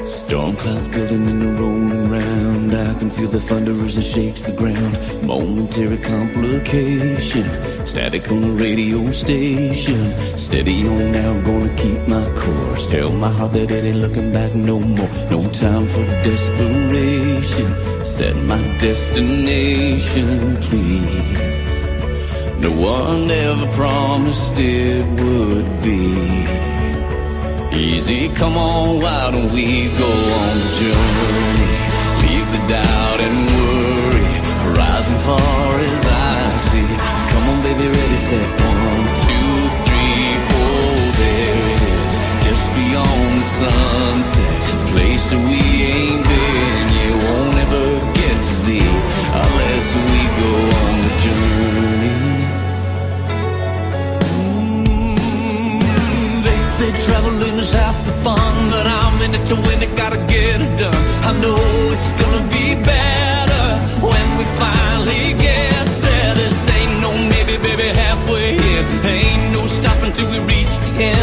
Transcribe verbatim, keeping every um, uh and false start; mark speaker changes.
Speaker 1: Storm clouds building and they're rolling round. I can feel the thunder as it shakes the ground. Momentary complication. Static on the radio station. Steady on now, gonna keep my course. Tell my heart that it ain't looking back no more. No time for desperation. Set my destination, please. No one ever promised it would be easy. Come on, why don't we go on the journey? Leave the doubt and worry, horizon far as I see. Come on, baby, ready, set, one, two, three, oh, there it is. Just beyond the sunset, place that we ain't been, yeah, won't ever get to be unless we go on the journey. Traveling is half the fun, but I'm in it to win it, gotta get it done. I know it's gonna be better when we finally get there. This ain't no maybe, baby, halfway here. Ain't no stopping till we reach the end.